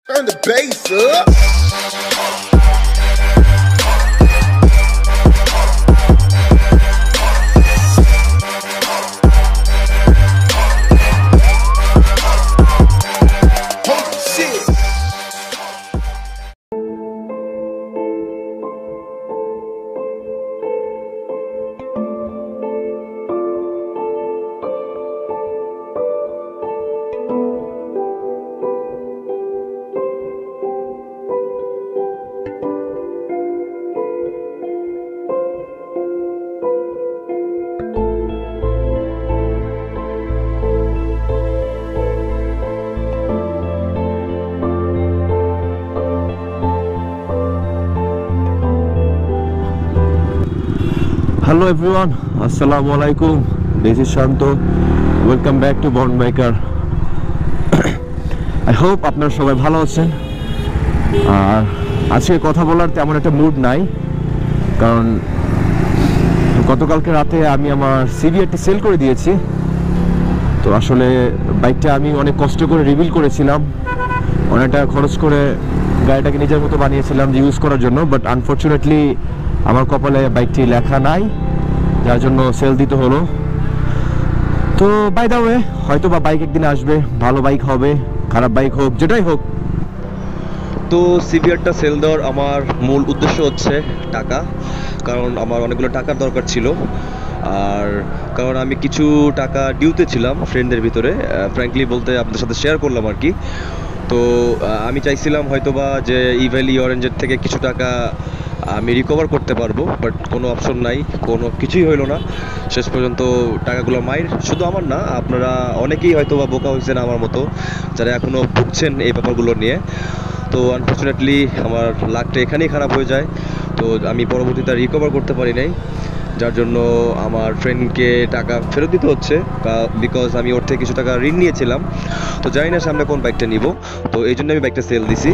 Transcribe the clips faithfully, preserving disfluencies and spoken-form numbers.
Turn the bass up. Hello everyone, Assalamu alaikum. This is Shanto. Welcome back to Born Biker. I hope আপনারা সবাই ভালো আছেন। আর আজকে কথা বলার তেমন একটা মুড নাই, কারণ গতকালকে রাতে আমি আমার সিভিআরটি সেল করে দিয়েছি। তো আসলে বাইকটা আমি অনেক কষ্ট করে রিভিল করেছিলাম, অনেক টাকা খরচ করে গাড়িটাকে নিজের মতো বানিয়েছিলাম যে ইউজ করার জন্য, বাট আনফরচুনেটলি আমার কপালে বাইকটি লেখা নাই, যার জন্য সেল দিতে হলো। তো বাই দ্য ওয়ে, হয়তো বা বাইক একদিন আসবে, ভালো বাইক হবে, খারাপ বাইক হোক, যেটাই হোক। তো সিভিআরটা সেল দেওয়ার আমার মূল উদ্দেশ্য হচ্ছে টাকা, কারণ আমার অনেকগুলো টাকার দরকার ছিল। আর কারণ আমি কিছু টাকা ডিউতে ছিলাম ফ্রেন্ডদের ভিতরে, ফ্র্যাঙ্কলি বলতে আপনাদের সাথে শেয়ার করলাম আর কি। তো আমি চাইছিলাম হয়তোবা যে ইভ্যালি অরেঞ্জের থেকে কিছু টাকা আমি রিকভার করতে পারবো, বাট কোনো অপশন নাই, কোনো কিছুই হইলো না। শেষ পর্যন্ত টাকাগুলো মাইর, শুধু আমার না, আপনারা অনেকেই হয়তো বা বোকা হয়েছেন আমার মতো, যারা এখনও ভুগছেন এই ব্যাপারগুলো নিয়ে। তো আনফর্চুনেটলি আমার লাকটা এখানেই খারাপ হয়ে যায়। তো আমি পরবর্তীতে রিকভার করতে পারি নাই, যার জন্য আমার ফ্রেন্ডকে টাকা ফেরত দিতে হচ্ছে, বিকজ আমি ওর থেকে কিছু টাকা ঋণ নিয়েছিলাম। তো জানি না সামনে কোন বাইকটা নিব, তো এই জন্য আমি বাইকটা সেল দিছি।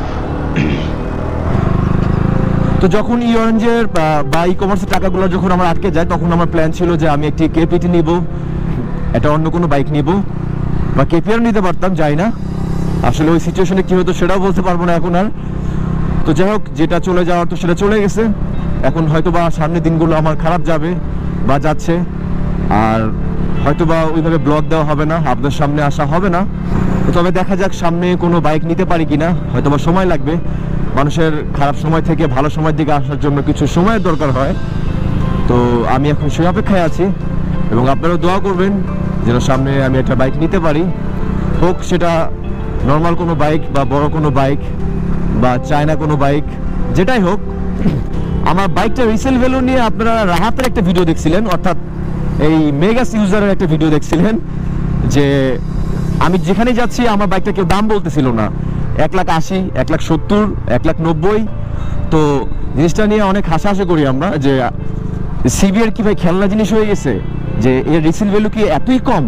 তো যখন ই অরেঞ্জের বা ই কমার্সের টাকাগুলো যখন আমার আটকে যায়, তখন আমার প্ল্যান ছিল যে আমি একটি কেপিটি নিব, এটা অন্য কোনো বাইক নিব, বা কেপিআর নিতে পারতাম, যাই না আসলে ওই সিচুয়েশনে কী হতো সেটাও বলতে পারবো না এখন আর। তো যাই হোক, যেটা চলে যাওয়ার তো সেটা চলে গেছে। এখন হয়তো বা সামনের দিনগুলো আমার খারাপ যাবে বা যাচ্ছে, আর হয়তো বা ওইভাবে ব্লগ দেওয়া হবে না, আপনাদের সামনে আসা হবে না। তবে দেখা যাক সামনে কোনো বাইক নিতে পারি কিনা, হয়তো বা সময় লাগবে। মানুষের খারাপ সময় থেকে ভালো সময়ের দিকে আসার জন্য কিছু সময়ের দরকার হয়। তো আমি এখন সেই অপেক্ষায় আছি, এবং আপনারাও দোয়া করবেন যেন সামনে আমি একটা বাইক নিতে পারি, হোক সেটা নর্মাল কোনো বাইক বা বড় কোনো বাইক বা চায়না কোনো বাইক, যেটাই হোক। আমার বাইকটা রিসেল ভ্যালু নিয়ে আপনারা রাহাতের একটা ভিডিও দেখছিলেন, অর্থাৎ এই মেগাস ইউজারের একটা ভিডিও দেখছিলেন, যে আমি যেখানে যাচ্ছি আমার বাইকটা কেউ দাম বলতেছিল না, এক লাখ আশি, এক লাখ সত্তর, এক লাখ নব্বই। তো জিনিসটা নিয়ে অনেক হাসাহাসি করি আমরা, যে সিভিআর কি ভাই খেলনা জিনিস হয়ে গেছে, যে এর রিসেল ভ্যালু কি এতই কম?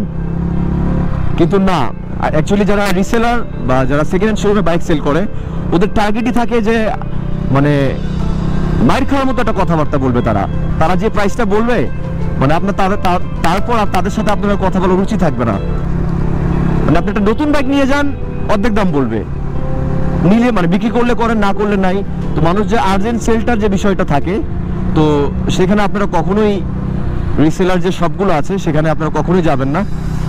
কিন্তু না, অ্যাকচুয়ালি যারা রিসেলার বা যারা সেকেন্ড হ্যান্ড শোরুমে বাইক সেল করে, ওদের টার্গেটই থাকে যে মানে মাইর খাওয়ার মতো একটা কথাবার্তা বলবে তারা। তারা যে প্রাইসটা বলবে, মানে আপনার তাদের তারপর তাদের সাথে আপনার কথা বলার রুচি থাকবে না। মানে আপনি একটা নতুন বাইক নিয়ে যান, অর্ধেক দাম বলবে, নিলে মানে বিক্রি করলে করেন, না করলে নাই। তো মানুষ যে আর্জেন্ট সেলটার যে বিষয়টা থাকে, তো সেখানে আপনারা কখনোই রিসেলার যে সবগুলো আছে সেখানে আপনারা কখনোই যাবেন না।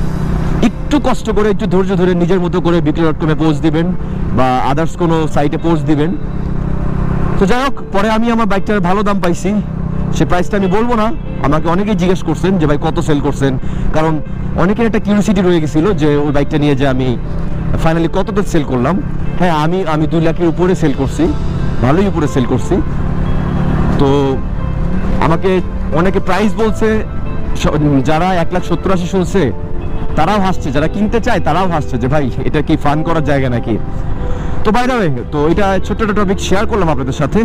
একটু কষ্ট করে, একটু ধৈর্য ধরে নিজের মতো করে বিক্রি ডট কমে পোস্ট দিবেন বা আদার্স কোনো সাইটে পোস্ট দিবেন। তো যাই হোক, পরে আমি আমার বাইকটার ভালো দাম পাইছি, সে প্রাইসটা আমি বলবো না। আমাকে অনেকেই জিজ্ঞেস করছেন যে ভাই কত সেল করছেন, কারণ অনেকের একটা কিউরিওসিটি রয়ে গেছিলো যে ওই বাইকটা নিয়ে যে আমি ফাইনালি কতটা সেল করলাম। হ্যাঁ, আমি আমি দুই লাখের উপরে সেল করছি, ভালোই উপরে সেল করছি। তো আমাকে অনেকে প্রাইস বলছে, যারা এক লাখ সত্তর আশি শুনছে তারাও হাসছে, যারা কিনতে চায় তারাও হাসছে যে ভাই এটা কি ফান করার জায়গা নাকি। তো বাই দ্য ওয়ে, তো এটা ছোট্ট একটা টপিক শেয়ার করলাম আপনাদের সাথে।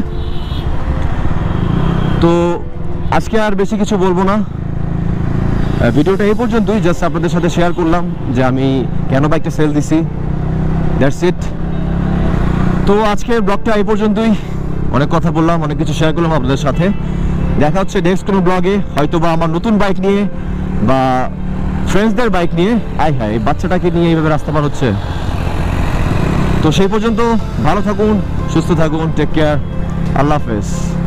তো আজকে আর বেশি কিছু বলবো না, ভিডিওটা এই পর্যন্তই, জাস্ট আপনাদের সাথে শেয়ার করলাম যে আমি কেন বাইকটা সেল দিছি, দ্যাটস ইট। তো আজকের ব্লগটা এই পর্যন্তই, অনেক কথা বললাম, অনেক কিছু শেয়ার করলাম আপনাদের সাথে। দেখা হচ্ছে নেক্সট কোনো ব্লগে, হয়তো বা আমার নতুন বাইক নিয়ে বা ফ্রেন্ডসদের বাইক নিয়ে। আয় হায়, এই বাচ্চাটাকে নিয়ে এইভাবে রাস্তা পার হচ্ছে। তো সেই পর্যন্ত ভালো থাকুন, সুস্থ থাকুন, টেক কেয়ার, আল্লাহ হাফেজ।